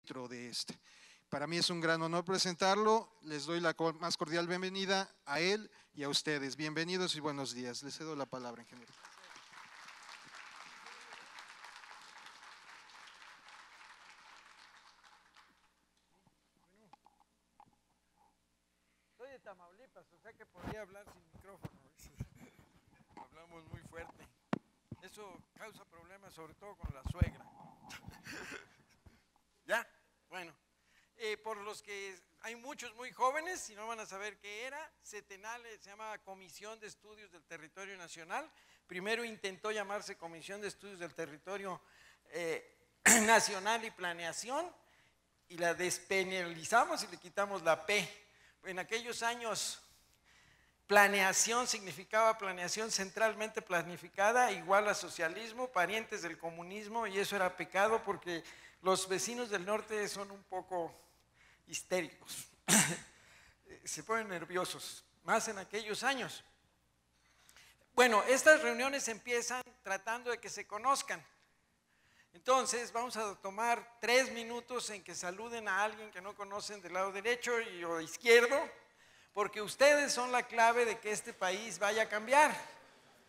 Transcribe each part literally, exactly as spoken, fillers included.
dentro de este. Para mí es un gran honor presentarlo, les doy la más cordial bienvenida a él y a ustedes. Bienvenidos y buenos días. Les cedo la palabra, ingeniero. Soy de Tamaulipas, o sea que podría hablar sin micrófono. Hablamos muy fuerte. Eso causa problemas, sobre todo con la suegra. ¿Ya? Bueno. Eh, por los que hay muchos muy jóvenes y no van a saber qué era, CETENAL se llama Comisión de Estudios del Territorio Nacional. Primero intentó llamarse Comisión de Estudios del Territorio eh, Nacional y Planeación, y la despenalizamos y le quitamos la P. En aquellos años, planeación significaba planeación centralmente planificada, igual a socialismo, parientes del comunismo, y eso era pecado porque los vecinos del norte son un poco histéricos, se ponen nerviosos, más en aquellos años. Bueno, estas reuniones empiezan tratando de que se conozcan. Entonces vamos a tomar tres minutos en que saluden a alguien que no conocen del lado derecho y o izquierdo, porque ustedes son la clave de que este país vaya a cambiar.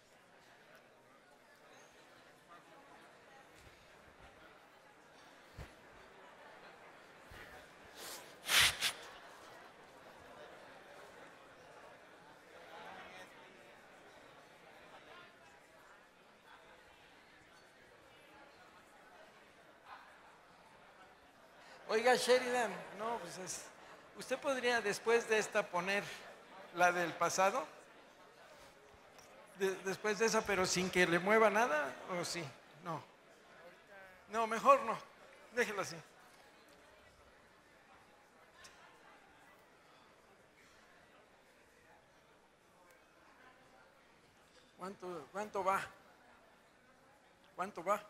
Oiga, Sheridan, no, pues es, ¿usted podría después de esta poner la del pasado? De, después de esa, pero sin que le mueva nada, ¿o sí? No. No, mejor no, déjelo así. ¿Cuánto, cuánto va? ¿Cuánto va?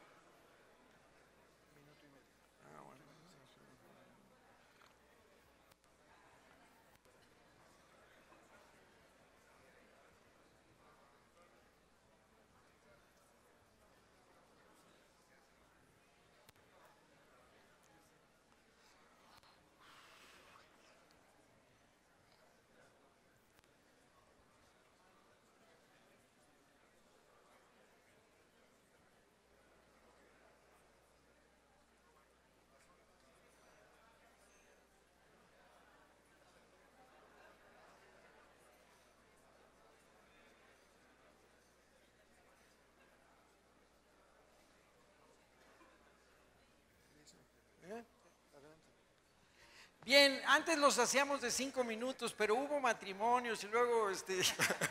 Bien, antes los hacíamos de cinco minutos, pero hubo matrimonios y luego este,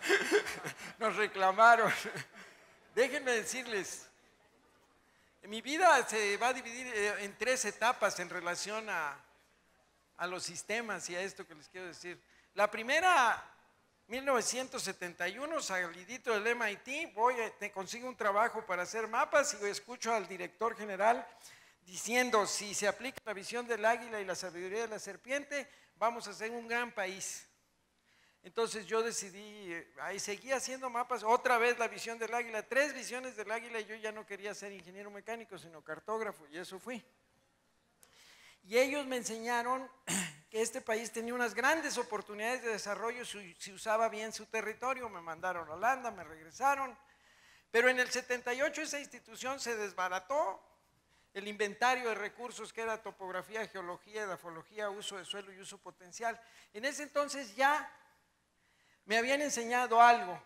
nos reclamaron. Déjenme decirles, mi vida se va a dividir en tres etapas en relación a, a los sistemas y a esto que les quiero decir. La primera, mil novecientos setenta y uno, salidito del M I T, voy, te consigo un trabajo para hacer mapas y escucho al director general diciendo, si se aplica la visión del águila y la sabiduría de la serpiente, vamos a ser un gran país. Entonces yo decidí, ahí seguí haciendo mapas, otra vez la visión del águila, tres visiones del águila, y yo ya no quería ser ingeniero mecánico, sino cartógrafo, y eso fui. Y ellos me enseñaron que este país tenía unas grandes oportunidades de desarrollo si, si usaba bien su territorio. Me mandaron a Holanda, me regresaron, pero en el setenta y ocho esa institución se desbarató. El inventario de recursos, que era topografía, geología, edafología, uso de suelo y uso potencial. En ese entonces ya me habían enseñado algo.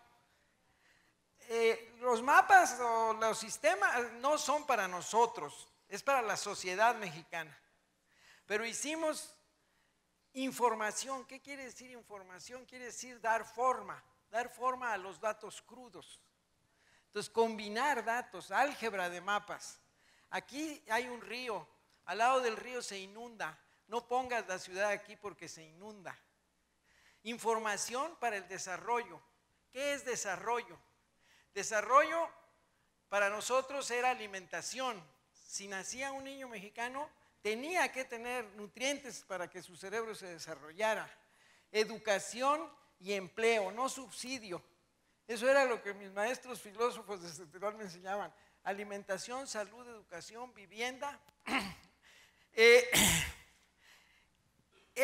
Eh, los mapas o los sistemas no son para nosotros, es para la sociedad mexicana. Pero hicimos información. ¿Qué quiere decir información? Quiere decir dar forma, dar forma a los datos crudos. Entonces, combinar datos, álgebra de mapas. Aquí hay un río, al lado del río se inunda, no pongas la ciudad aquí porque se inunda. Información para el desarrollo. ¿Qué es desarrollo? Desarrollo para nosotros era alimentación. Si nacía un niño mexicano, tenía que tener nutrientes para que su cerebro se desarrollara. Educación y empleo, no subsidio. Eso era lo que mis maestros filósofos de CETENAL me enseñaban. Alimentación, salud, educación, vivienda. Eh,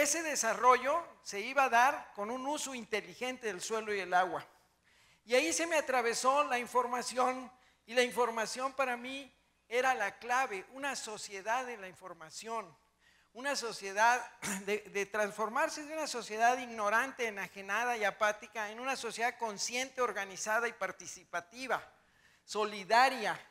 ese desarrollo se iba a dar con un uso inteligente del suelo y el agua. Y ahí se me atravesó la información, y la información para mí era la clave, una sociedad de la información, una sociedad de, de transformarse de una sociedad ignorante, enajenada y apática en una sociedad consciente, organizada y participativa, solidaria.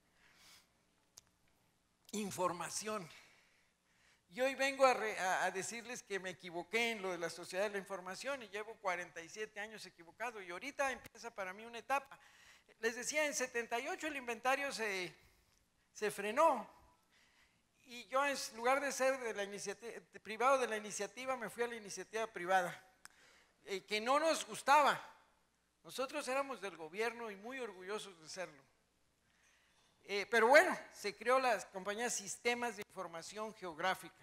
Información. Y hoy vengo a, re, a, a decirles que me equivoqué en lo de la sociedad de la información y llevo cuarenta y siete años equivocado y ahorita empieza para mí una etapa. Les decía, en setenta y ocho el inventario se, se frenó y yo en lugar de ser de la iniciativa, de privado de la iniciativa me fui a la iniciativa privada, eh, que no nos gustaba. Nosotros éramos del gobierno y muy orgullosos de serlo. Eh, pero bueno, se creó la compañía Sistemas de Información Geográfica.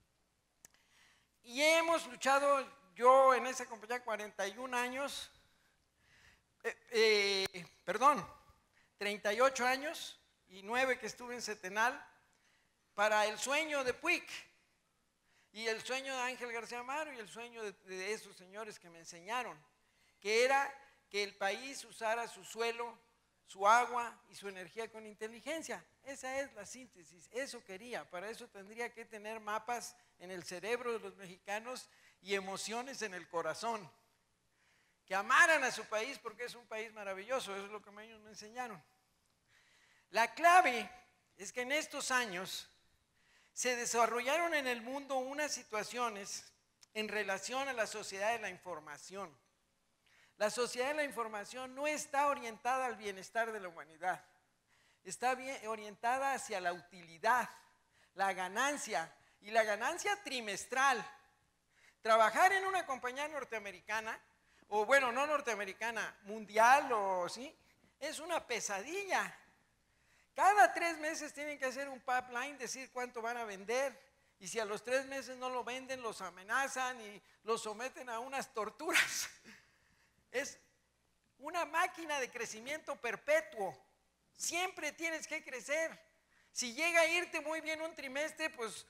Y hemos luchado, yo en esa compañía cuarenta y un años, eh, eh, perdón, treinta y ocho años y nueve que estuve en Setenal, para el sueño de Puig, y el sueño de Ángel García Amaro y el sueño de, de esos señores que me enseñaron, que era que el país usara su suelo, su agua y su energía con inteligencia. Esa es la síntesis, eso quería. Para eso tendría que tener mapas en el cerebro de los mexicanos y emociones en el corazón. Que amaran a su país porque es un país maravilloso, eso es lo que ellos me enseñaron. La clave es que en estos años se desarrollaron en el mundo unas situaciones en relación a la sociedad de la información. La sociedad de la información no está orientada al bienestar de la humanidad, está bien orientada hacia la utilidad, la ganancia, y la ganancia trimestral. Trabajar en una compañía norteamericana, o bueno, no norteamericana, mundial o sí, es una pesadilla. Cada tres meses tienen que hacer un pipeline, decir cuánto van a vender, y si a los tres meses no lo venden, los amenazan y los someten a unas torturas. Es una máquina de crecimiento perpetuo. Siempre tienes que crecer. Si llega a irte muy bien un trimestre, pues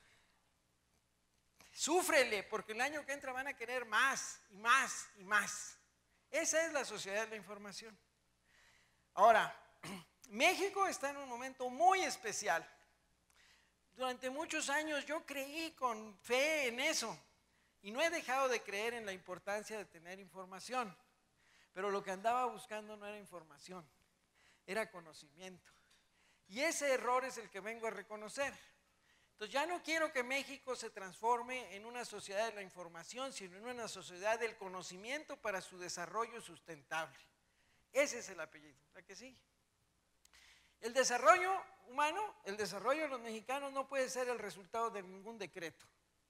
súfrele, porque el año que entra van a querer más y más y más. Esa es la sociedad de la información. Ahora, México está en un momento muy especial. Durante muchos años yo creí con fe en eso y no he dejado de creer en la importancia de tener información. Pero lo que andaba buscando no era información, era conocimiento. Y ese error es el que vengo a reconocer. Entonces ya no quiero que México se transforme en una sociedad de la información, sino en una sociedad del conocimiento para su desarrollo sustentable. Ese es el apellido, ¿la que sigue? El desarrollo humano, el desarrollo de los mexicanos no puede ser el resultado de ningún decreto.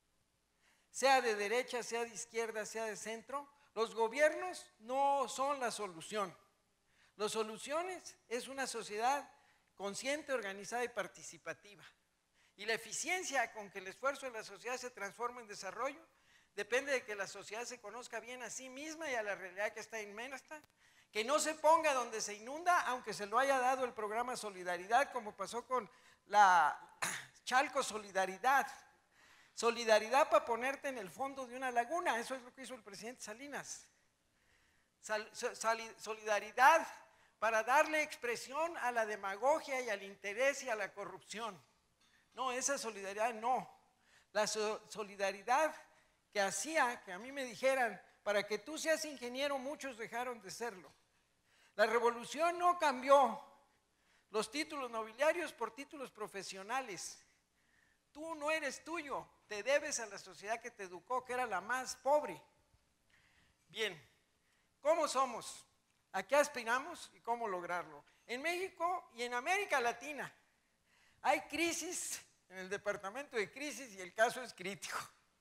Sea de derecha, sea de izquierda, sea de centro. Los gobiernos no son la solución. Las soluciones es una sociedad consciente, organizada y participativa. Y la eficiencia con que el esfuerzo de la sociedad se transforma en desarrollo depende de que la sociedad se conozca bien a sí misma y a la realidad que está inmersa, que no se ponga donde se inunda, aunque se lo haya dado el programa Solidaridad, como pasó con la Chalco Solidaridad. Solidaridad para ponerte en el fondo de una laguna, eso es lo que hizo el presidente Salinas. Sal, sal, solidaridad para darle expresión a la demagogia y al interés y a la corrupción. No, esa solidaridad no. La so, solidaridad que hacía que a mí me dijeran, para que tú seas ingeniero, muchos dejaron de serlo. La revolución no cambió los títulos nobiliarios por títulos profesionales. Tú no eres tuyo, te debes a la sociedad que te educó, que era la más pobre. Bien, ¿cómo somos? ¿A qué aspiramos y cómo lograrlo? En México y en América Latina hay crisis en el departamento de crisis y el caso es crítico.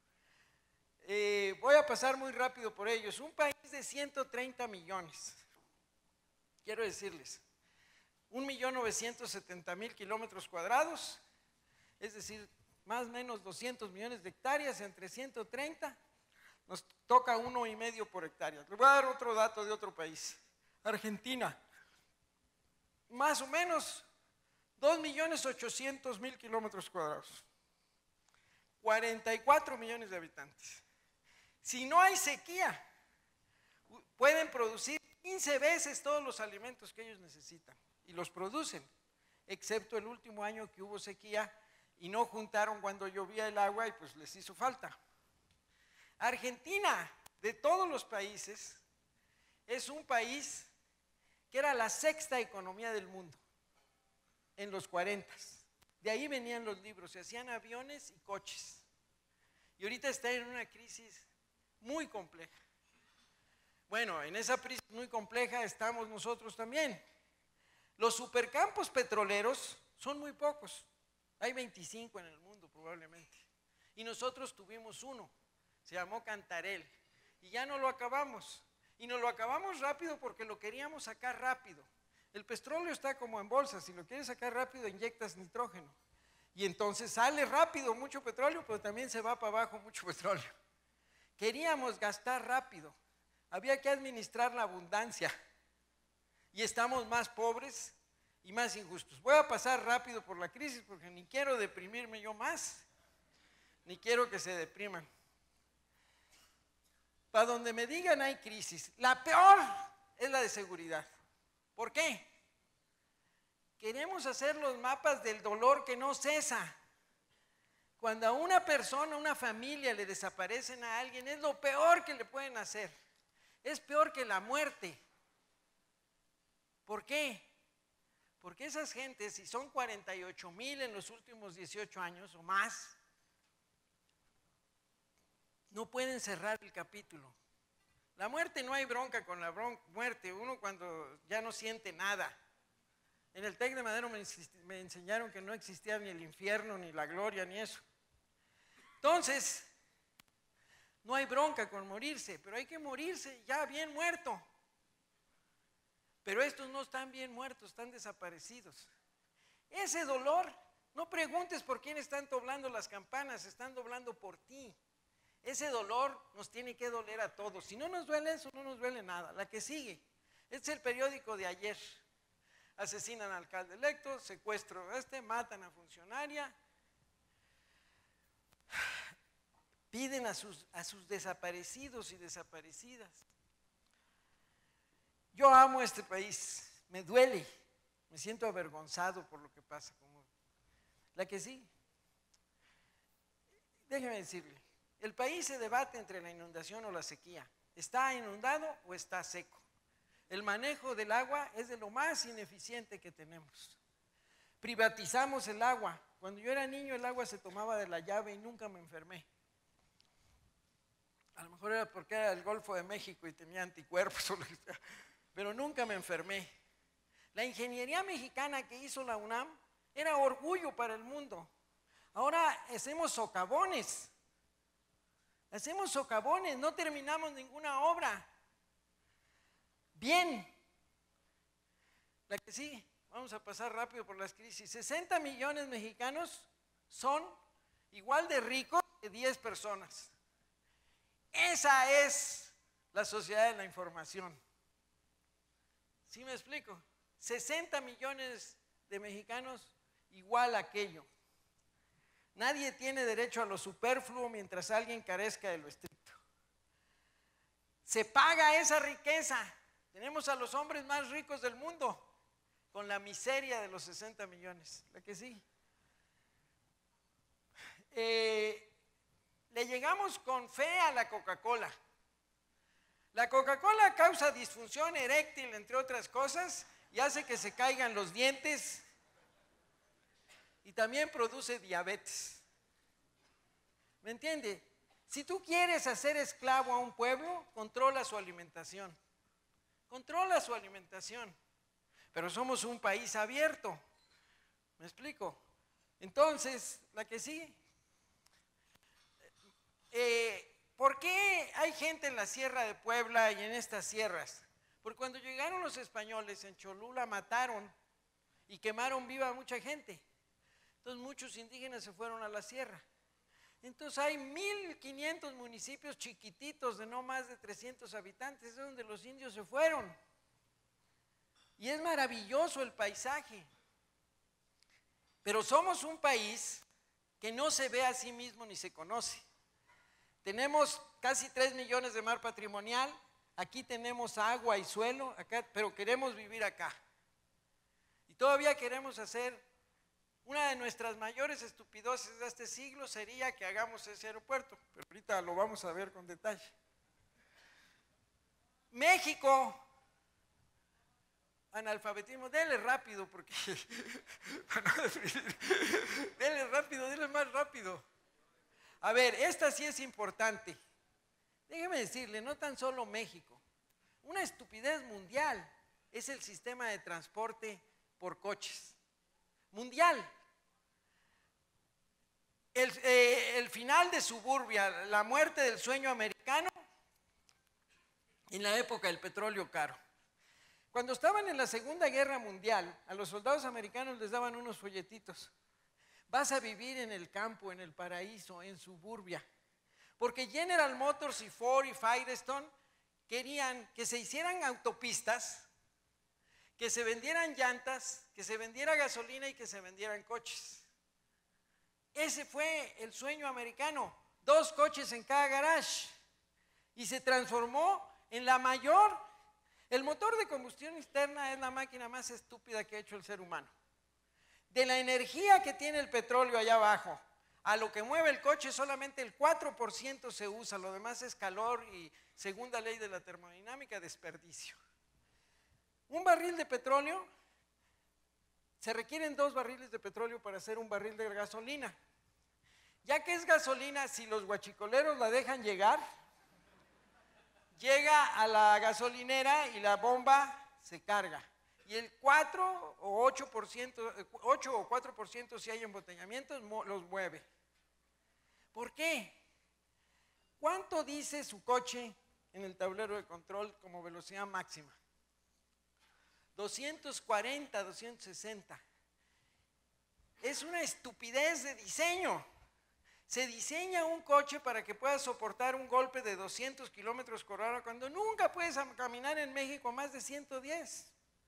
Eh, voy a pasar muy rápido por ellos. Un país de ciento treinta millones, quiero decirles, un millón novecientos setenta mil kilómetros cuadrados, es decir, más o menos doscientos millones de hectáreas entre ciento treinta, nos toca uno y medio por hectárea. Les voy a dar otro dato de otro país. Argentina, más o menos dos millones ochocientos mil kilómetros cuadrados. cuarenta y cuatro millones de habitantes. Si no hay sequía, pueden producir quince veces todos los alimentos que ellos necesitan y los producen, excepto el último año que hubo sequía y no juntaron cuando llovía el agua y pues les hizo falta. Argentina, de todos los países, es un país que era la sexta economía del mundo en los cuarentas. De ahí venían los libros, se hacían aviones y coches. Y ahorita está en una crisis muy compleja. Bueno, en esa crisis muy compleja estamos nosotros también. Los supercampos petroleros son muy pocos. Hay veinticinco en el mundo probablemente. Y nosotros tuvimos uno, se llamó Cantarell. Y ya no lo acabamos. Y no lo acabamos rápido porque lo queríamos sacar rápido. El petróleo está como en bolsa, si lo quieres sacar rápido inyectas nitrógeno. Y entonces sale rápido mucho petróleo, pero también se va para abajo mucho petróleo. Queríamos gastar rápido, había que administrar la abundancia. Y estamos más pobres y más injustos. Voy a pasar rápido por la crisis porque ni quiero deprimirme yo más, ni quiero que se depriman. Para donde me digan hay crisis. La peor es la de seguridad. ¿Por qué? Queremos hacer los mapas del dolor que no cesa. Cuando a una persona, a una familia le desaparecen a alguien, es lo peor que le pueden hacer. Es peor que la muerte. ¿Por qué? Porque esas gentes, si son cuarenta y ocho mil en los últimos dieciocho años o más, no pueden cerrar el capítulo. La muerte, no hay bronca con la bron- muerte, uno cuando ya no siente nada. En el TEC de Madero me, me enseñaron que no existía ni el infierno, ni la gloria, ni eso. Entonces, no hay bronca con morirse, pero hay que morirse ya bien muerto. Pero estos no están bien muertos, están desaparecidos. Ese dolor, no preguntes por quién están doblando las campanas, están doblando por ti. Ese dolor nos tiene que doler a todos. Si no nos duele eso, no nos duele nada. La que sigue, este es el periódico de ayer. Asesinan al alcalde electo, secuestro a este, matan a funcionaria. Piden a sus, a sus desaparecidos y desaparecidas. Yo amo este país, me duele, me siento avergonzado por lo que pasa. Como la que sigue. Déjeme decirle. El país se debate entre la inundación o la sequía. ¿Está inundado o está seco? El manejo del agua es de lo más ineficiente que tenemos. Privatizamos el agua. Cuando yo era niño el agua se tomaba de la llave y nunca me enfermé. A lo mejor era porque era el Golfo de México y tenía anticuerpos, pero nunca me enfermé. La ingeniería mexicana que hizo la UNAM era orgullo para el mundo. Ahora hacemos socavones. Hacemos socavones, no terminamos ninguna obra. Bien. La que sigue, vamos a pasar rápido por las crisis. sesenta millones mexicanos son igual de ricos que diez personas. Esa es la sociedad de la información. ¿Sí me explico? sesenta millones de mexicanos igual a aquello. Nadie tiene derecho a lo superfluo mientras alguien carezca de lo estricto. Se paga esa riqueza. Tenemos a los hombres más ricos del mundo con la miseria de los sesenta millones. La que sí. Eh, le llegamos con fe a la Coca-Cola. La Coca-Cola causa disfunción eréctil, entre otras cosas, y hace que se caigan los dientes. Y también produce diabetes. ¿Me entiende? Si tú quieres hacer esclavo a un pueblo, controla su alimentación. Controla su alimentación. Pero somos un país abierto. ¿Me explico? Entonces, la que sigue. Eh, ¿Por qué hay gente en la Sierra de Puebla y en estas sierras? Porque cuando llegaron los españoles en Cholula mataron y quemaron viva a mucha gente. Entonces muchos indígenas se fueron a la sierra. Entonces hay mil quinientos municipios chiquititos de no más de trescientos habitantes, es donde los indios se fueron. Y es maravilloso el paisaje. Pero somos un país que no se ve a sí mismo ni se conoce. Tenemos casi tres millones de mar patrimonial, aquí tenemos agua y suelo, acá, pero queremos vivir acá. Y todavía queremos hacer, una de nuestras mayores estupideces de este siglo sería que hagamos ese aeropuerto, pero ahorita lo vamos a ver con detalle. México, analfabetismo, denle rápido, porque denle rápido, denle más rápido. A ver, esta sí es importante. Déjeme decirle, no tan solo México, una estupidez mundial es el sistema de transporte por coches. Mundial. El, eh, el final de Suburbia, la muerte del sueño americano en la época del petróleo caro. Cuando estaban en la Segunda Guerra Mundial, a los soldados americanos les daban unos folletitos. Vas a vivir en el campo, en el paraíso, en Suburbia. Porque General Motors y Ford y Firestone querían que se hicieran autopistas, que se vendieran llantas, que se vendiera gasolina y que se vendieran coches. Ese fue el sueño americano, dos coches en cada garage. Y se transformó en la mayor. El motor de combustión interna es la máquina más estúpida que ha hecho el ser humano. De la energía que tiene el petróleo allá abajo, a lo que mueve el coche, solamente el cuatro por ciento se usa, lo demás es calor y segunda ley de la termodinámica, desperdicio. Un barril de petróleo, se requieren dos barriles de petróleo para hacer un barril de gasolina. Ya que es gasolina, si los guachicoleros la dejan llegar, llega a la gasolinera y la bomba se carga. Y el cuatro o ocho por ciento, ocho o cuatro por ciento si hay embotellamientos, los mueve. ¿Por qué? ¿Cuánto dice su coche en el tablero de control como velocidad máxima? doscientos cuarenta, doscientos sesenta. Es una estupidez de diseño. Se diseña un coche para que pueda soportar un golpe de doscientos kilómetros por hora cuando nunca puedes caminar en México a más de ciento diez.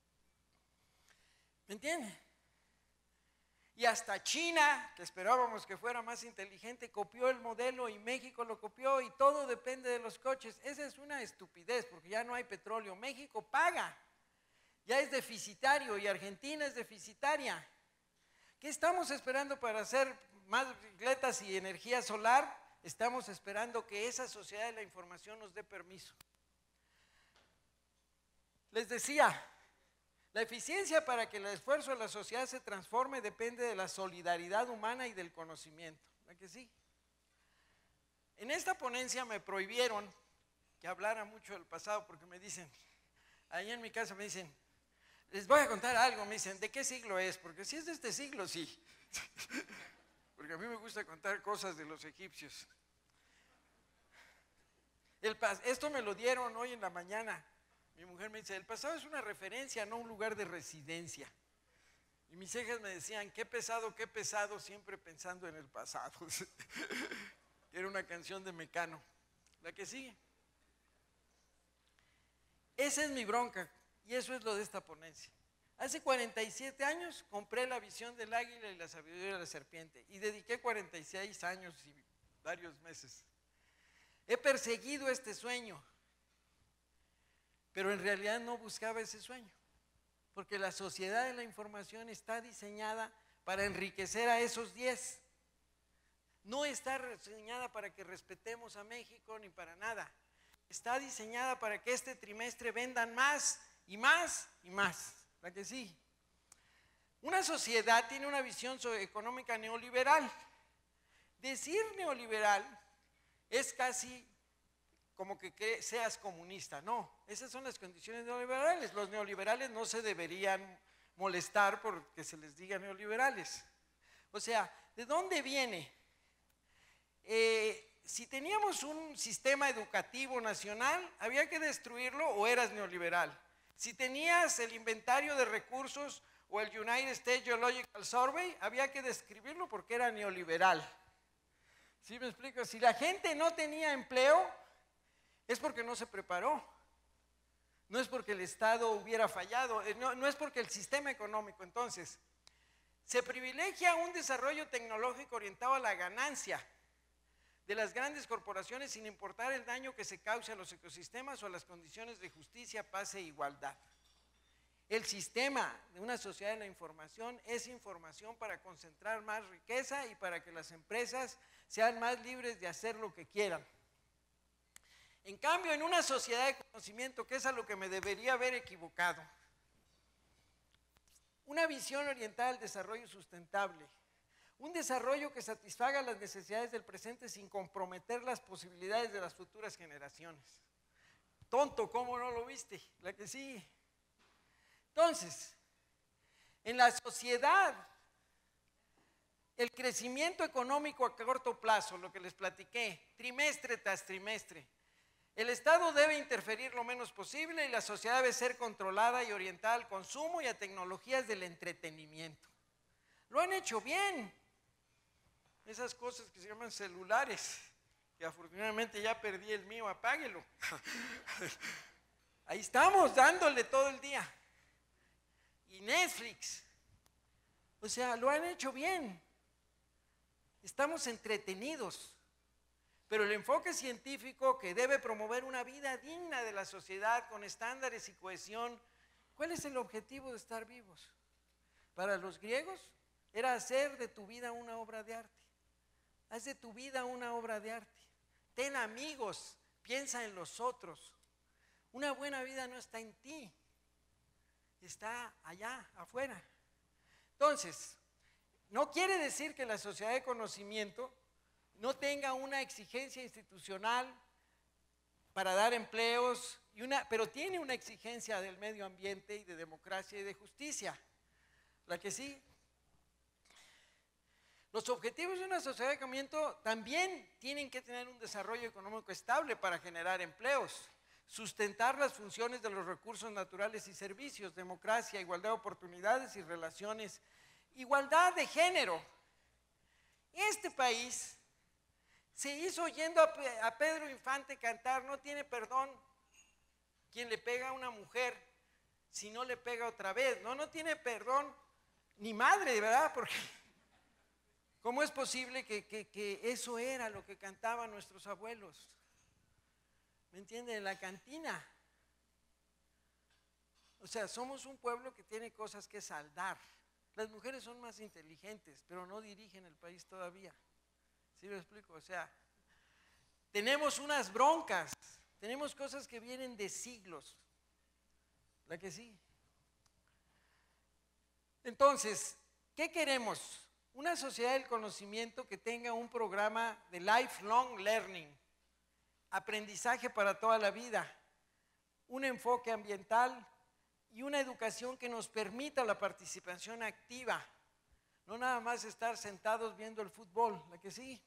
¿Me entiende? Y hasta China, que esperábamos que fuera más inteligente, copió el modelo y México lo copió y todo depende de los coches. Esa es una estupidez porque ya no hay petróleo. México paga, ya es deficitario y Argentina es deficitaria. ¿Qué estamos esperando para hacer más bicicletas y energía solar? Estamos esperando que esa sociedad de la información nos dé permiso. Les decía, la eficiencia para que el esfuerzo de la sociedad se transforme depende de la solidaridad humana y del conocimiento. ¿Verdad que sí? En esta ponencia me prohibieron que hablara mucho del pasado porque me dicen, ahí en mi casa me dicen, les voy a contar algo, me dicen, ¿de qué siglo es? Porque si es de este siglo, sí. Porque a mí me gusta contar cosas de los egipcios. El, esto me lo dieron hoy en la mañana. Mi mujer me dice, el pasado es una referencia, no un lugar de residencia. Y mis hijas me decían, qué pesado, qué pesado, siempre pensando en el pasado. Era una canción de Mecano. La que sigue. Esa es mi bronca, y eso es lo de esta ponencia. Hace cuarenta y siete años compré La visión del águila y La sabiduría de la serpiente, y dediqué cuarenta y seis años y varios meses. He perseguido este sueño, pero en realidad no buscaba ese sueño, porque la sociedad de la información está diseñada para enriquecer a esos diez. No está diseñada para que respetemos a México ni para nada. Está diseñada para que este trimestre vendan más y más y más. ¿Verdad que sí? Una sociedad tiene una visión económica neoliberal. Decir neoliberal es casi como que seas comunista. No, esas son las condiciones neoliberales. Los neoliberales no se deberían molestar porque se les diga neoliberales. O sea, ¿de dónde viene? Eh, si teníamos un sistema educativo nacional, había que destruirlo o eras neoliberal. Si tenías el inventario de recursos o el United States Geological Survey, había que describirlo porque era neoliberal. ¿Sí me explico? Si la gente no tenía empleo, es porque no se preparó. No es porque el Estado hubiera fallado, no, no es porque el sistema económico. Entonces, Se privilegia un desarrollo tecnológico orientado a la ganancia de las grandes corporaciones sin importar el daño que se cause a los ecosistemas o a las condiciones de justicia, paz e igualdad. El sistema de una sociedad de la información es información para concentrar más riqueza y para que las empresas sean más libres de hacer lo que quieran. En cambio, en una sociedad de conocimiento, que es a lo que me debería haber equivocado, una visión orientada al desarrollo sustentable, un desarrollo que satisfaga las necesidades del presente sin comprometer las posibilidades de las futuras generaciones. Tonto, ¿cómo no lo viste? La que sigue. Entonces, en la sociedad, el crecimiento económico a corto plazo, lo que les platiqué, trimestre tras trimestre, el Estado debe interferir lo menos posible y la sociedad debe ser controlada y orientada al consumo y a tecnologías del entretenimiento. Lo han hecho bien. Esas cosas que se llaman celulares, que afortunadamente ya perdí el mío, apáguelo. Ahí estamos dándole todo el día. Y Netflix, o sea, lo han hecho bien. Estamos entretenidos. Pero el enfoque científico que debe promover una vida digna de la sociedad con estándares y cohesión, ¿cuál es el objetivo de estar vivos? Para los griegos era hacer de tu vida una obra de arte. Haz de tu vida una obra de arte. Ten amigos, piensa en los otros. Una buena vida no está en ti, está allá, afuera. Entonces, no quiere decir que la sociedad de conocimiento no tenga una exigencia institucional para dar empleos, y una, pero tiene una exigencia del medio ambiente y de democracia y de justicia. La que sí. Los objetivos de una sociedad de conocimiento también tienen que tener un desarrollo económico estable para generar empleos, sustentar las funciones de los recursos naturales y servicios, democracia, igualdad de oportunidades y relaciones, igualdad de género. Este país se hizo oyendo a Pedro Infante cantar, no tiene perdón quien le pega a una mujer si no le pega otra vez, no, no tiene perdón ni madre, ¿verdad? Porque ¿cómo es posible que, que, que eso era lo que cantaban nuestros abuelos? ¿Me entienden? En la cantina. O sea, somos un pueblo que tiene cosas que saldar. Las mujeres son más inteligentes, pero no dirigen el país todavía. ¿Sí me explico? O sea, tenemos unas broncas, tenemos cosas que vienen de siglos. ¿La que sí? Entonces, ¿qué queremos? Una sociedad del conocimiento que tenga un programa de lifelong learning, aprendizaje para toda la vida, un enfoque ambiental y una educación que nos permita la participación activa. No nada más estar sentados viendo el fútbol, la que sí.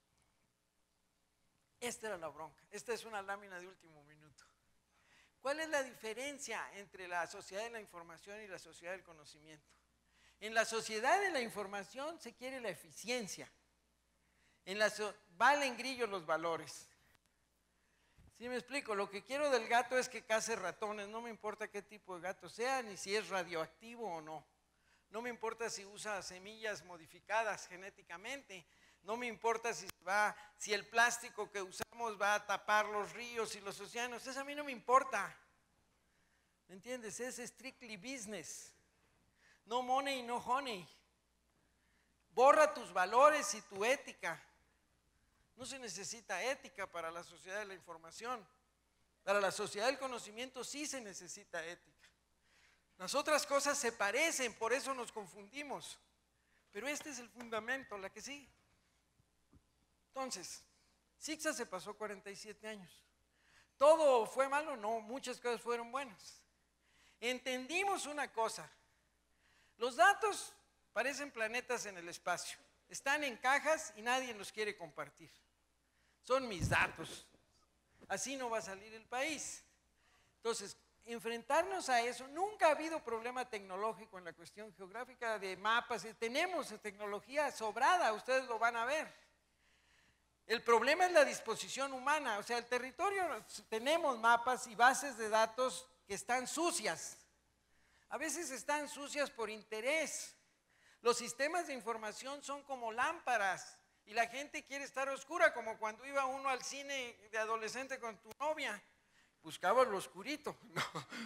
Esta era la bronca. Esta es una lámina de último minuto. ¿Cuál es la diferencia entre la sociedad de la información y la sociedad del conocimiento? En la sociedad de la información se quiere la eficiencia. En la so valen grillos los valores. ¿Sí me explico? Lo que quiero del gato es que case ratones. No me importa qué tipo de gato sea, ni si es radioactivo o no. No me importa si usa semillas modificadas genéticamente. No me importa si, va, si el plástico que usamos va a tapar los ríos y los océanos. Eso a mí no me importa. ¿Me entiendes? Es strictly business. No money, no honey. Borra tus valores y tu ética. No se necesita ética para la sociedad de la información. Para la sociedad del conocimiento sí se necesita ética. Las otras cosas se parecen, por eso nos confundimos. Pero este es el fundamento, la que sí. Entonces, CICSA se pasó cuarenta y siete años. ¿Todo fue malo? No, muchas cosas fueron buenas. Entendimos una cosa. Los datos parecen planetas en el espacio. Están en cajas y nadie los quiere compartir. Son mis datos. Así no va a salir el país. Entonces, enfrentarnos a eso, nunca ha habido problema tecnológico en la cuestión geográfica de mapas. Tenemos tecnología sobrada, ustedes lo van a ver. El problema es la disposición humana. O sea, el territorio, tenemos mapas y bases de datos que están sucias. A veces están sucias por interés. Los sistemas de información son como lámparas y la gente quiere estar oscura, como cuando iba uno al cine de adolescente con tu novia. Buscaba lo oscurito. No.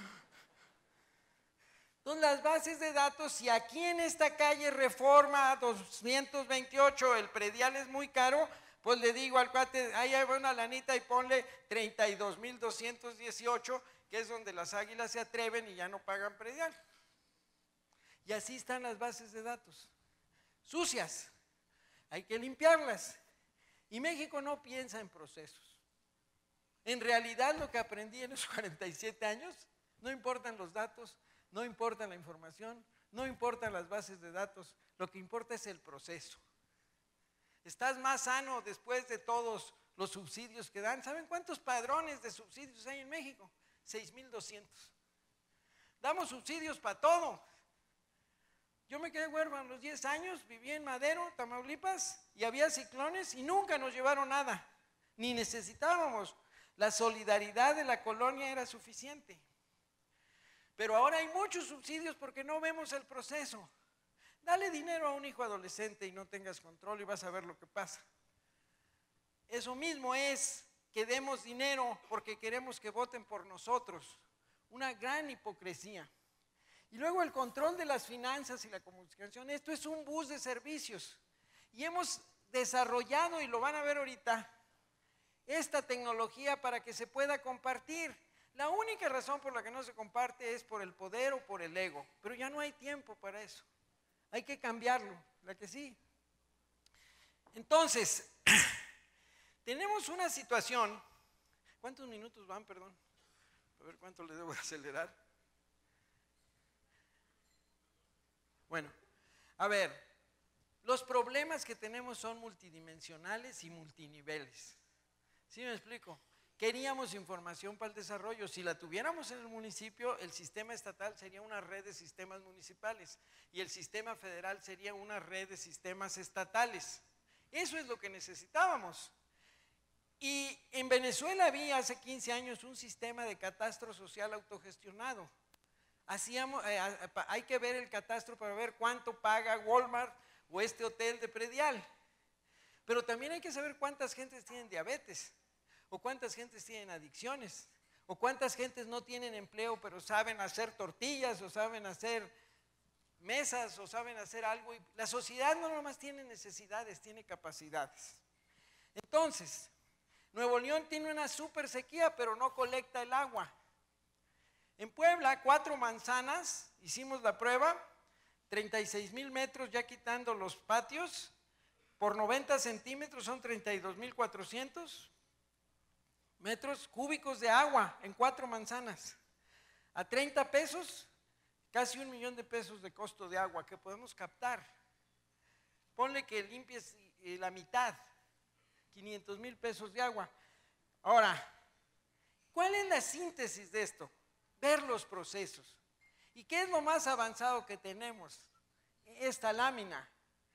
Entonces las bases de datos, si aquí en esta calle Reforma doscientos veintiocho el predial es muy caro, pues le digo al cuate, ahí hay una lanita y ponle treinta y dos mil doscientos dieciocho, que es donde las águilas se atreven y ya no pagan predial. Y así están las bases de datos, sucias, hay que limpiarlas. Y México no piensa en procesos. En realidad lo que aprendí en esos cuarenta y siete años, no importan los datos, no importa la información, no importan las bases de datos, lo que importa es el proceso. Estás más sano después de todos los subsidios que dan. ¿Saben cuántos padrones de subsidios hay en México? seis mil doscientos. Damos subsidios para todo. Yo me quedé huérfano a los diez años, viví en Madero, Tamaulipas, y había ciclones y nunca nos llevaron nada, ni necesitábamos. La solidaridad de la colonia era suficiente. Pero ahora hay muchos subsidios porque no vemos el proceso. Dale dinero a un hijo adolescente y no tengas control y vas a ver lo que pasa. Eso mismo es que demos dinero porque queremos que voten por nosotros. Una gran hipocresía. Y luego el control de las finanzas y la comunicación. Esto es un bus de servicios. Y hemos desarrollado, y lo van a ver ahorita, esta tecnología para que se pueda compartir. La única razón por la que no se comparte es por el poder o por el ego, pero ya no hay tiempo para eso. Hay que cambiarlo, ¿la que sí? Entonces, tenemos una situación. ¿Cuántos minutos van, perdón? A ver cuánto le debo acelerar. Bueno, a ver, los problemas que tenemos son multidimensionales y multiniveles. ¿Sí me explico? Queríamos información para el desarrollo. Si la tuviéramos en el municipio, el sistema estatal sería una red de sistemas municipales y el sistema federal sería una red de sistemas estatales. Eso es lo que necesitábamos. Y en Venezuela había hace quince años un sistema de catastro social autogestionado. Hacíamos, eh, hay que ver el catastro para ver cuánto paga Walmart o este hotel de predial. Pero también hay que saber cuántas gentes tienen diabetes, o cuántas gentes tienen adicciones, o cuántas gentes no tienen empleo pero saben hacer tortillas, o saben hacer mesas, o saben hacer algo. Y la sociedad no nomás tiene necesidades, tiene capacidades. Entonces, Nuevo León tiene una super sequía, pero no colecta el agua. En Puebla, cuatro manzanas, hicimos la prueba, treinta y seis mil metros ya quitando los patios, por noventa centímetros son treinta y dos mil cuatrocientos metros cúbicos de agua en cuatro manzanas. A treinta pesos, casi un millón de pesos de costo de agua que podemos captar. Ponle que limpies la mitad, quinientos mil pesos de agua. Ahora, ¿cuál es la síntesis de esto? Ver los procesos. ¿Y qué es lo más avanzado que tenemos? Esta lámina.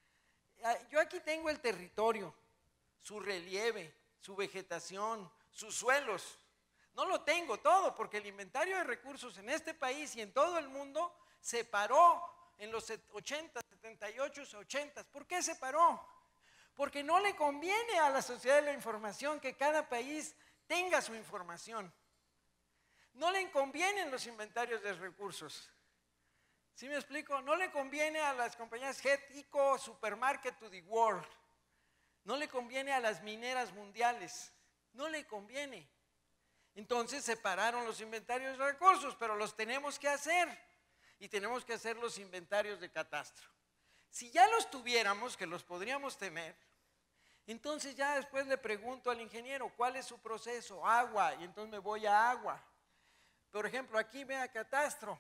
Yo aquí tengo el territorio, su relieve, su vegetación, sus suelos. No lo tengo todo porque el inventario de recursos en este país y en todo el mundo se paró en los ochenta, setenta y ocho, ochenta. ¿Por qué se paró? Porque no le conviene a la sociedad de la información que cada país tenga su información. No le convienen los inventarios de recursos. ¿Sí me explico? No le conviene a las compañías Hetico, Supermarket to the World. No le conviene a las mineras mundiales. No le conviene. Entonces separaron los inventarios de recursos, pero los tenemos que hacer. Y tenemos que hacer los inventarios de catastro. Si ya los tuviéramos, que los podríamos tener, entonces ya después le pregunto al ingeniero, ¿cuál es su proceso? Agua, y entonces me voy a agua. Por ejemplo, aquí vea catastro.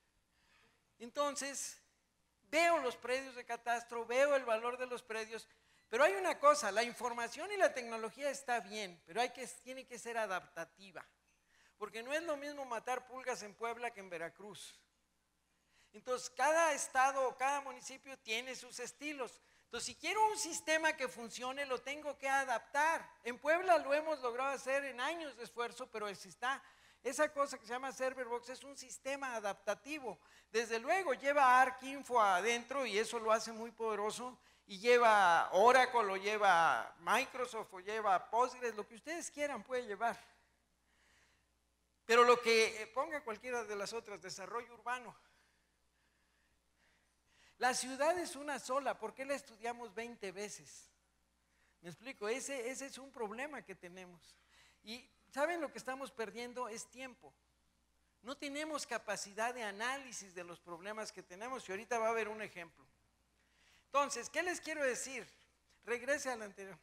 Entonces, veo los predios de catastro, veo el valor de los predios, pero hay una cosa, la información y la tecnología está bien, pero hay que, tiene que ser adaptativa, porque no es lo mismo matar pulgas en Puebla que en Veracruz. Entonces, cada estado o cada municipio tiene sus estilos. Entonces, si quiero un sistema que funcione, lo tengo que adaptar. En Puebla lo hemos logrado hacer en años de esfuerzo, pero si está Esa cosa que se llama Serverbox es un sistema adaptativo. Desde luego lleva ArcInfo adentro y eso lo hace muy poderoso. Y lleva Oracle, o lleva Microsoft, o lleva Postgres, lo que ustedes quieran puede llevar. Pero lo que ponga cualquiera de las otras, desarrollo urbano. La ciudad es una sola, ¿por qué la estudiamos veinte veces? ¿Me explico? Ese, ese es un problema que tenemos. Y ¿saben lo que estamos perdiendo? Es tiempo. No tenemos capacidad de análisis de los problemas que tenemos y ahorita va a haber un ejemplo. Entonces, ¿qué les quiero decir? Regrese al anterior.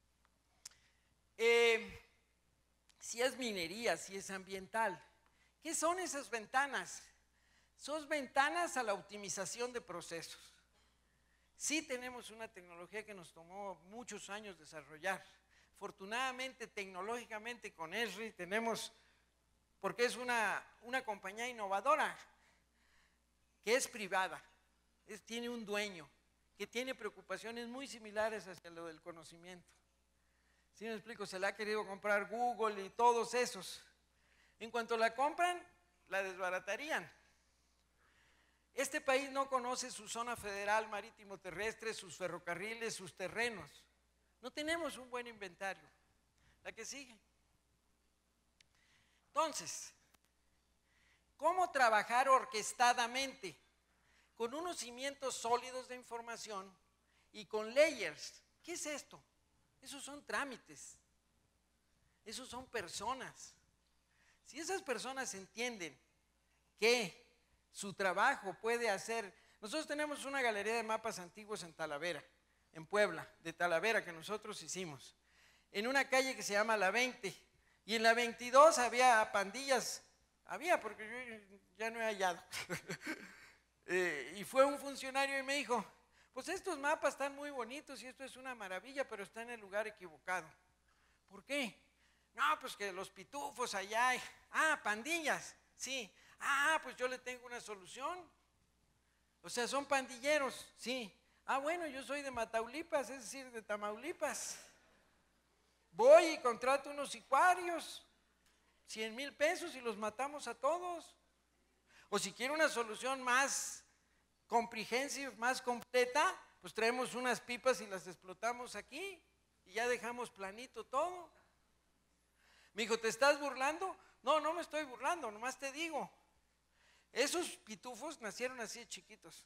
Eh, si es minería, si es ambiental, ¿qué son esas ventanas? Son ventanas a la optimización de procesos. Sí tenemos una tecnología que nos tomó muchos años desarrollar. Afortunadamente, tecnológicamente con Esri tenemos, porque es una, una compañía innovadora, que es privada, es, tiene un dueño, que tiene preocupaciones muy similares hacia lo del conocimiento. ¿Sí me explico? Se la ha querido comprar Google y todos esos. En cuanto la compran, la desbaratarían. Este país no conoce su zona federal marítimo terrestre, sus ferrocarriles, sus terrenos. No tenemos un buen inventario. La que sigue. Entonces, ¿cómo trabajar orquestadamente? Con unos cimientos sólidos de información y con layers. ¿Qué es esto? Esos son trámites. Esos son personas. Si esas personas entienden que su trabajo puede hacer. Nosotros tenemos una galería de mapas antiguos en Talavera, en Puebla, de Talavera, que nosotros hicimos, en una calle que se llama La veinte, y en la veintidós había pandillas, había porque yo ya no he hallado, eh, y fue un funcionario y me dijo, pues estos mapas están muy bonitos y esto es una maravilla, pero está en el lugar equivocado. ¿Por qué? No, pues que los pitufos allá, hay. Ah, pandillas, sí. Ah, pues yo le tengo una solución. O sea, son pandilleros, sí. Ah, bueno, yo soy de Mataulipas, es decir, de Tamaulipas. Voy y contrato unos sicarios, cien mil pesos y los matamos a todos. O si quiero una solución más comprehensive, más completa, pues traemos unas pipas y las explotamos aquí y ya dejamos planito todo. Me dijo, ¿te estás burlando? No, no me estoy burlando, nomás te digo. Esos pitufos nacieron así de chiquitos,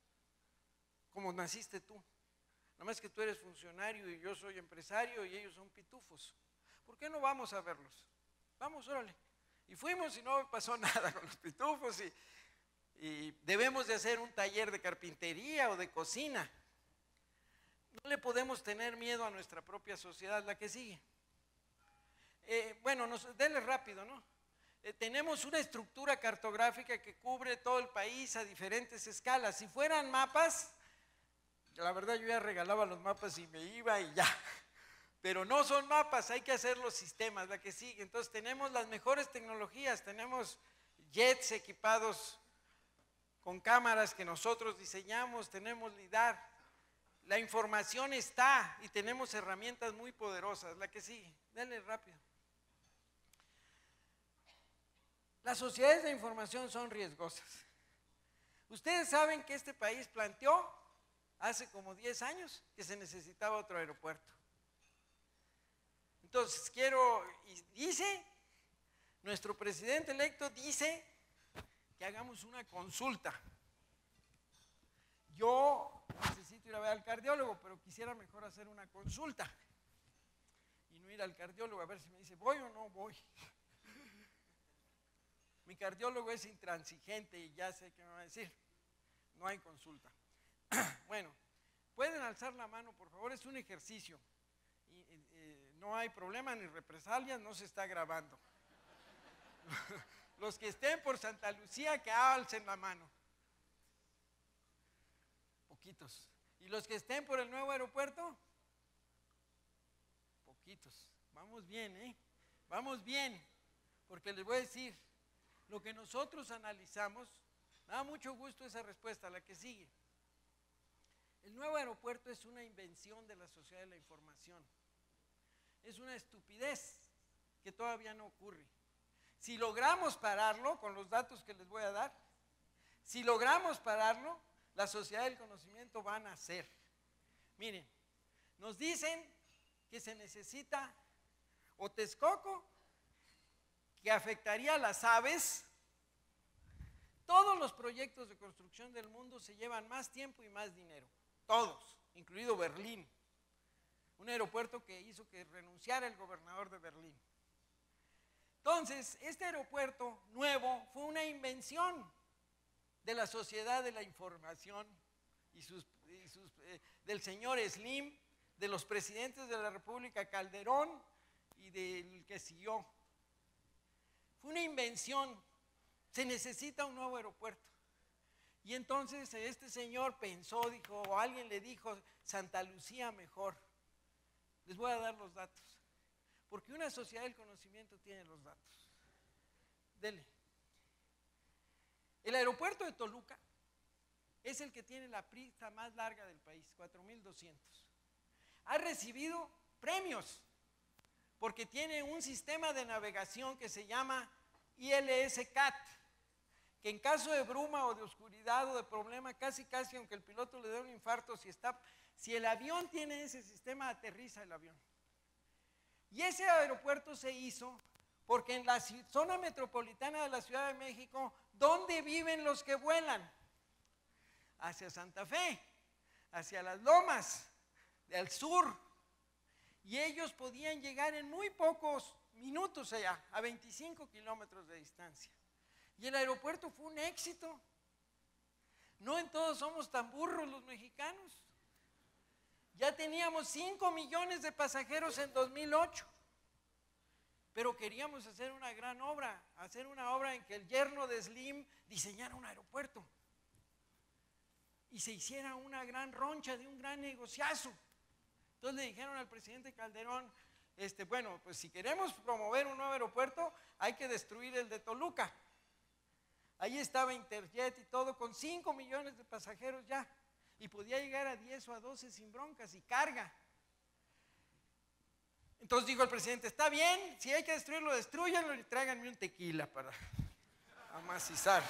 como naciste tú. Nada más que tú eres funcionario y yo soy empresario y ellos son pitufos. ¿Por qué no vamos a verlos? Vamos, órale. Y fuimos y no pasó nada con los pitufos y, y debemos de hacer un taller de carpintería o de cocina. No le podemos tener miedo a nuestra propia sociedad, la que sigue. Eh, bueno, nos, denle rápido, ¿no? Eh, tenemos una estructura cartográfica que cubre todo el país a diferentes escalas. Si fueran mapas, la verdad yo ya regalaba los mapas y me iba y ya. Pero no son mapas, hay que hacer los sistemas, la que sigue. Entonces tenemos las mejores tecnologías, tenemos jets equipados con cámaras que nosotros diseñamos, tenemos LIDAR. La información está y tenemos herramientas muy poderosas, la que sigue. Dale rápido. Las sociedades de información son riesgosas. Ustedes saben que este país planteó hace como diez años que se necesitaba otro aeropuerto. Entonces quiero, y dice, nuestro presidente electo dice que hagamos una consulta. Yo necesito ir a ver al cardiólogo, pero quisiera mejor hacer una consulta y no ir al cardiólogo a ver si me dice voy o no voy. Mi cardiólogo es intransigente y ya sé qué me va a decir. No hay consulta. Bueno, pueden alzar la mano, por favor, es un ejercicio. Y, y, eh, no hay problema ni represalias, no se está grabando. Los que estén por Santa Lucía, que alcen la mano. Poquitos. ¿Y los que estén por el nuevo aeropuerto? Poquitos. Vamos bien, ¿eh? Vamos bien. Porque les voy a decir, lo que nosotros analizamos, me da mucho gusto esa respuesta, la que sigue. El nuevo aeropuerto es una invención de la sociedad de la información. Es una estupidez que todavía no ocurre. Si logramos pararlo, con los datos que les voy a dar, si logramos pararlo, la sociedad del conocimiento va a nacer. Miren, nos dicen que se necesita o Texcoco, que afectaría a las aves. Todos los proyectos de construcción del mundo se llevan más tiempo y más dinero, todos, incluido Berlín, un aeropuerto que hizo que renunciara el gobernador de Berlín. Entonces, este aeropuerto nuevo fue una invención de la sociedad de la información y, sus, y sus, eh, del señor Slim, de los presidentes de la República Calderón y del que siguió. Fue una invención, se necesita un nuevo aeropuerto. Y entonces este señor pensó, dijo, o alguien le dijo, Santa Lucía mejor. Les voy a dar los datos, porque una sociedad del conocimiento tiene los datos. Dele. El aeropuerto de Toluca es el que tiene la pista más larga del país, cuatro mil doscientos. Ha recibido premios porque tiene un sistema de navegación que se llama I L S C A T, que en caso de bruma o de oscuridad o de problema, casi casi aunque el piloto le dé un infarto, si, está, si el avión tiene ese sistema, aterriza el avión. Y ese aeropuerto se hizo porque en la zona metropolitana de la Ciudad de México, ¿dónde viven los que vuelan? Hacia Santa Fe, hacia las Lomas, del sur. Y ellos podían llegar en muy pocos minutos allá, a veinticinco kilómetros de distancia. Y el aeropuerto fue un éxito. No en todos somos tan burros los mexicanos. Ya teníamos cinco millones de pasajeros en dos mil ocho. Pero queríamos hacer una gran obra, hacer una obra en que el yerno de Slim diseñara un aeropuerto y se hiciera una gran roncha de un gran negociazo. Entonces le dijeron al presidente Calderón, este, bueno, pues si queremos promover un nuevo aeropuerto, hay que destruir el de Toluca. Ahí estaba Interjet y todo, con cinco millones de pasajeros ya, y podía llegar a diez o a doce sin broncas y carga. Entonces dijo el presidente, está bien, si hay que destruirlo, destruyanlo y tráiganme un tequila para amacizar.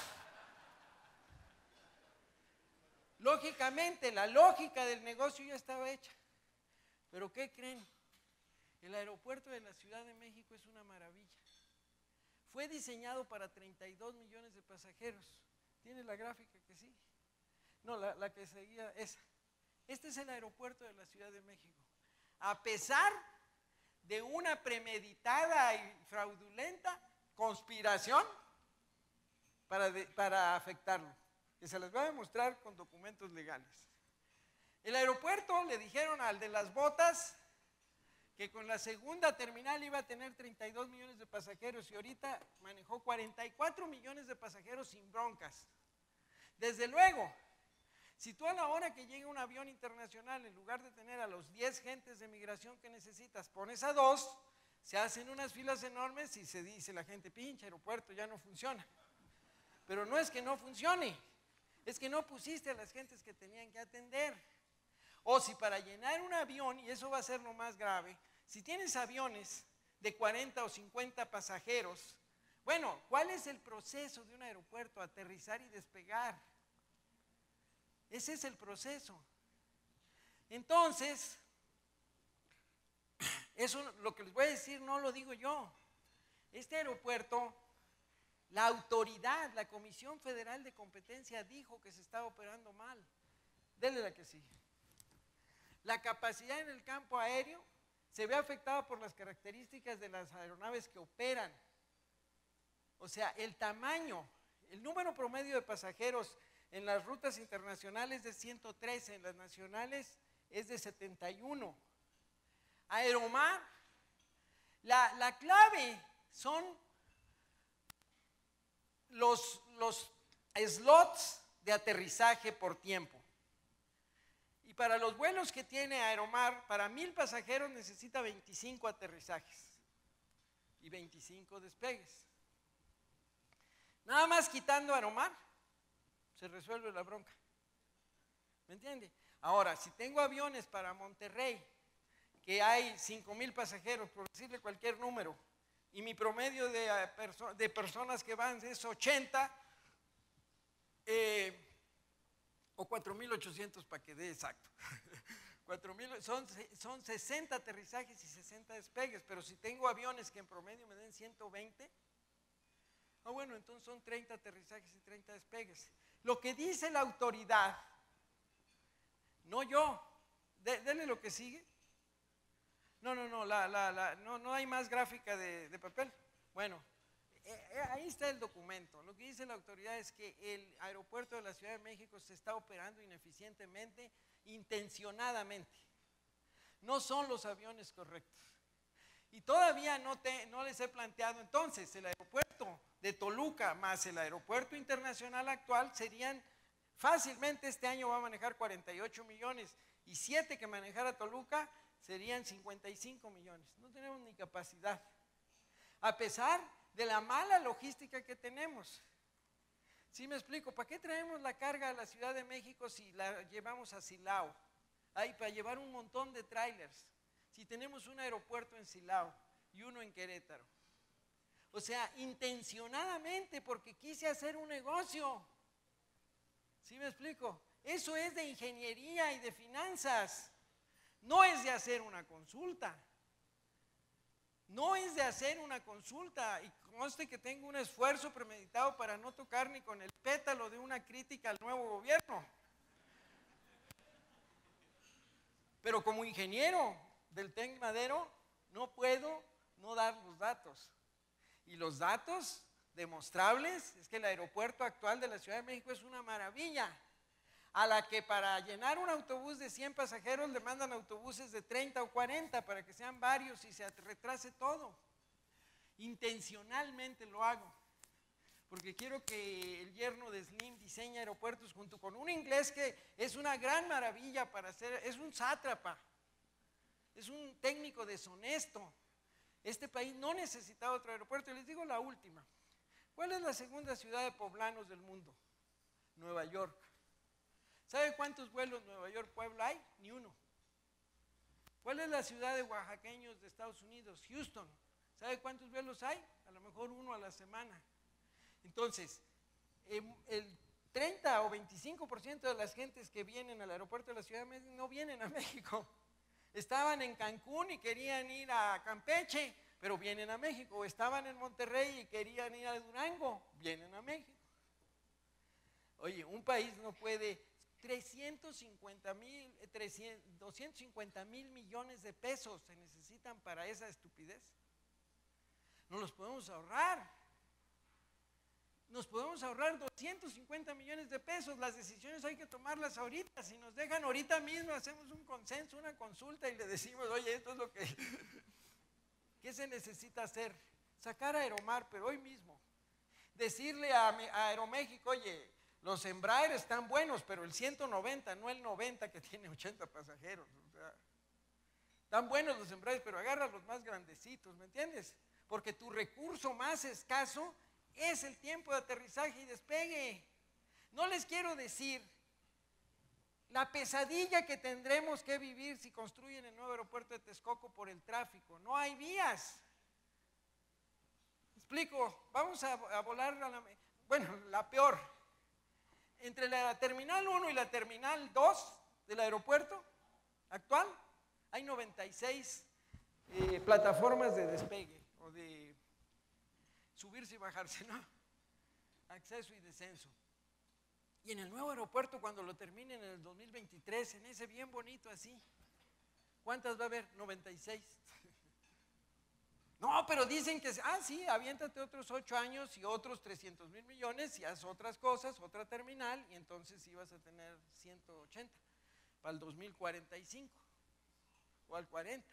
Lógicamente, la lógica del negocio ya estaba hecha. Pero ¿qué creen? El aeropuerto de la Ciudad de México es una maravilla. Fue diseñado para treinta y dos millones de pasajeros. ¿Tiene la gráfica que sí? No, la, la que seguía, esa. Este es el aeropuerto de la Ciudad de México. A pesar de una premeditada y fraudulenta conspiración para, de, para afectarlo, que se les va a demostrar con documentos legales. El aeropuerto, le dijeron al de las botas que con la segunda terminal iba a tener treinta y dos millones de pasajeros y ahorita manejó cuarenta y cuatro millones de pasajeros sin broncas. Desde luego, si tú a la hora que llega un avión internacional, en lugar de tener a los diez gentes de migración que necesitas, pones a dos, se hacen unas filas enormes y se dice la gente, pinche aeropuerto, ya no funciona. Pero no es que no funcione, es que no pusiste a las gentes que tenían que atender. O si para llenar un avión, y eso va a ser lo más grave, si tienes aviones de cuarenta o cincuenta pasajeros, bueno, ¿cuál es el proceso de un aeropuerto? Aterrizar y despegar. Ese es el proceso. Entonces, eso lo que les voy a decir no lo digo yo. Este aeropuerto, la autoridad, la Comisión Federal de Competencia dijo que se estaba operando mal. Denle la que sigue. La capacidad en el campo aéreo se ve afectada por las características de las aeronaves que operan. O sea, el tamaño, el número promedio de pasajeros en las rutas internacionales es de ciento trece, en las nacionales es de setenta y uno. Aeromar, la, la clave son los, los slots de aterrizaje por tiempo. Y para los vuelos que tiene Aeromar, para mil pasajeros necesita veinticinco aterrizajes y veinticinco despegues. Nada más quitando Aeromar, se resuelve la bronca. ¿Me entiende? Ahora, si tengo aviones para Monterrey, que hay cinco mil pasajeros, por decirle cualquier número, y mi promedio de, eh, perso de personas que van es ochenta, eh, o cuatro mil ochocientos para que dé exacto. cuatro mil, son, son sesenta aterrizajes y sesenta despegues, pero si tengo aviones que en promedio me den ciento veinte, ah, bueno, entonces son treinta aterrizajes y treinta despegues. Lo que dice la autoridad, no yo, de, denle lo que sigue. No, no, no, la, la, la, no, no hay más gráfica de, de papel. Bueno, eh, ahí está el documento. Lo que dice la autoridad es que el aeropuerto de la Ciudad de México se está operando ineficientemente, intencionadamente. No son los aviones correctos. Y todavía no, te, no les he planteado, entonces, el aeropuerto de Toluca más el aeropuerto internacional actual serían, fácilmente este año va a manejar cuarenta y ocho millones, y siete que manejara Toluca serían cincuenta y cinco millones. No tenemos ni capacidad, a pesar de la mala logística que tenemos. ¿Sí me explico? ¿Para qué traemos la carga a la Ciudad de México si la llevamos a Silao? Ahí para llevar un montón de trailers. Si tenemos un aeropuerto en Silao y uno en Querétaro. O sea, intencionadamente, porque quise hacer un negocio. ¿Sí me explico? Eso es de ingeniería y de finanzas. No es de hacer una consulta. No es de hacer una consulta. Y conste que tengo un esfuerzo premeditado para no tocar ni con el pétalo de una crítica al nuevo gobierno. Pero como ingeniero del TEC Madero, no puedo no dar los datos. Y los datos demostrables es que el aeropuerto actual de la Ciudad de México es una maravilla, a la que para llenar un autobús de cien pasajeros le mandan autobuses de treinta o cuarenta para que sean varios y se retrase todo. Intencionalmente lo hago, porque quiero que el yerno de Slim diseñe aeropuertos junto con un inglés que es una gran maravilla para hacer, es un sátrapa, es un técnico deshonesto. Este país no necesita otro aeropuerto. Y les digo la última. ¿Cuál es la segunda ciudad de poblanos del mundo? Nueva York. ¿Sabe cuántos vuelos Nueva York-Puebla hay? Ni uno. ¿Cuál es la ciudad de oaxaqueños de Estados Unidos? Houston. ¿Sabe cuántos vuelos hay? A lo mejor uno a la semana. Entonces, el treinta o veinticinco por ciento de las gentes que vienen al aeropuerto de la Ciudad de México no vienen a México. Estaban en Cancún y querían ir a Campeche, pero vienen a México. O estaban en Monterrey y querían ir a Durango, vienen a México. Oye, un país no puede, trescientos cincuenta mil, doscientos cincuenta mil millones de pesos se necesitan para esa estupidez. No los podemos ahorrar. Nos podemos ahorrar doscientos cincuenta millones de pesos. Las decisiones hay que tomarlas ahorita. Si nos dejan ahorita mismo, hacemos un consenso, una consulta y le decimos, oye, esto es lo que... ¿Qué se necesita hacer? Sacar a Aeromar, pero hoy mismo. Decirle a, a Aeroméxico, oye, los Embraer están buenos, pero el ciento noventa, no el noventa que tiene ochenta pasajeros. O sea, están buenos los Embraer, pero agarra los más grandecitos, ¿me entiendes? Porque tu recurso más escaso es el tiempo de aterrizaje y despegue. No les quiero decir la pesadilla que tendremos que vivir si construyen el nuevo aeropuerto de Texcoco por el tráfico. No hay vías. Explico, vamos a, a volar a la, bueno, la peor. Entre la terminal uno y la terminal dos del aeropuerto actual hay noventa y seis eh, plataformas de despegue o de subirse y bajarse, ¿no? Acceso y descenso. Y en el nuevo aeropuerto, cuando lo terminen en el dos mil veintitrés, en ese bien bonito así, ¿cuántas va a haber? noventa y seis. No, pero dicen que, ah, sí, aviéntate otros ocho años y otros trescientos mil millones y haz otras cosas, otra terminal, y entonces sí vas a tener ciento ochenta para el dos mil cuarenta y cinco o al cuarenta.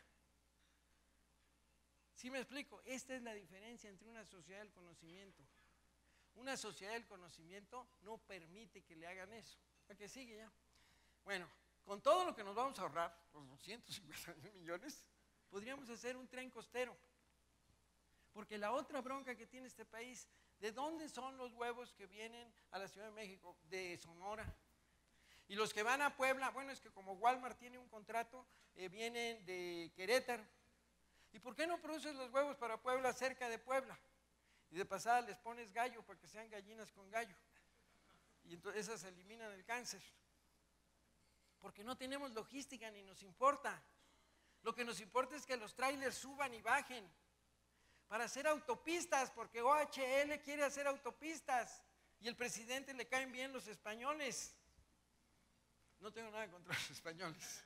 ¿Sí me explico? Esta es la diferencia entre una sociedad del conocimiento. Una sociedad del conocimiento no permite que le hagan eso. ¿A qué sigue ya? Bueno, con todo lo que nos vamos a ahorrar, los doscientos cincuenta mil millones, podríamos hacer un tren costero. Porque la otra bronca que tiene este país, ¿de dónde son los huevos que vienen a la Ciudad de México? De Sonora. Y los que van a Puebla, bueno, es que como Walmart tiene un contrato, eh, vienen de Querétaro. ¿Y por qué no produces los huevos para Puebla, cerca de Puebla? Y de pasada les pones gallo para que sean gallinas con gallo. Y entonces esas eliminan el cáncer. Porque no tenemos logística ni nos importa. Lo que nos importa es que los trailers suban y bajen para hacer autopistas, porque O H L quiere hacer autopistas y el presidente le caen bien los españoles. No tengo nada contra los españoles,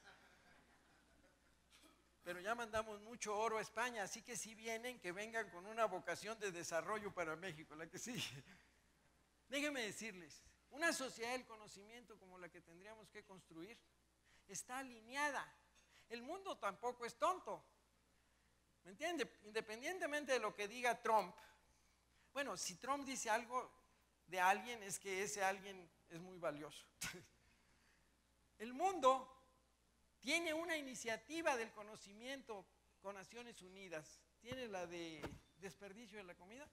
pero ya mandamos mucho oro a España, así que si vienen, que vengan con una vocación de desarrollo para México, la que sigue. Déjenme decirles, una sociedad del conocimiento como la que tendríamos que construir está alineada. El mundo tampoco es tonto, ¿me entiende? Independientemente de lo que diga Trump. Bueno, si Trump dice algo de alguien, es que ese alguien es muy valioso. El mundo tiene una iniciativa del conocimiento con Naciones Unidas. ¿Tiene la de desperdicio de la comida?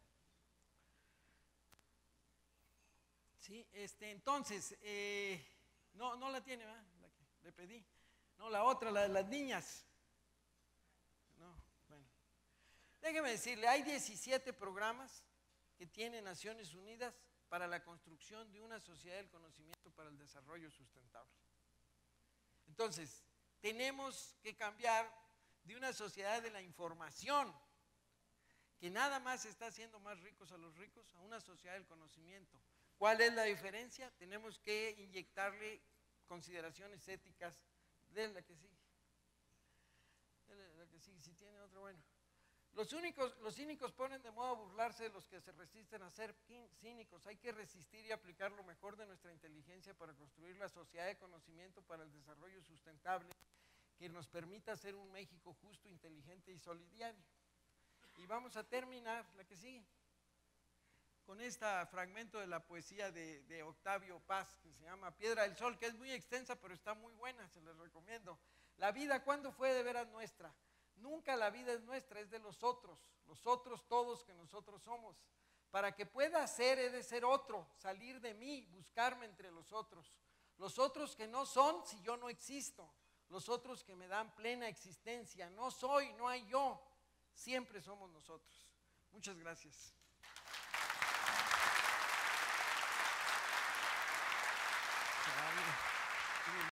Sí, este, entonces, eh, no, no la tiene, ¿verdad? La que le pedí. No, la otra, la de las niñas. No, bueno. Déjeme decirle, hay diecisiete programas que tiene Naciones Unidas para la construcción de una sociedad del conocimiento para el desarrollo sustentable. Entonces, tenemos que cambiar de una sociedad de la información, que nada más está haciendo más ricos a los ricos, a una sociedad del conocimiento. ¿Cuál es la diferencia? Tenemos que inyectarle consideraciones éticas de la que sigue. De la que sigue, si tiene otro, bueno. Los, únicos, los cínicos ponen de moda burlarse de los que se resisten a ser cínicos. Hay que resistir y aplicar lo mejor de nuestra inteligencia para construir la sociedad de conocimiento para el desarrollo sustentable que nos permita ser un México justo, inteligente y solidario. Y vamos a terminar, la que sigue, con este fragmento de la poesía de, de Octavio Paz, que se llama Piedra del Sol, que es muy extensa, pero está muy buena, se les recomiendo. La vida, ¿cuándo fue de veras nuestra? Nunca la vida es nuestra, es de los otros, los otros todos que nosotros somos. Para que pueda ser, he de ser otro, salir de mí, buscarme entre los otros. Los otros que no son si yo no existo, los otros que me dan plena existencia. No soy, no hay yo, siempre somos nosotros. Muchas gracias.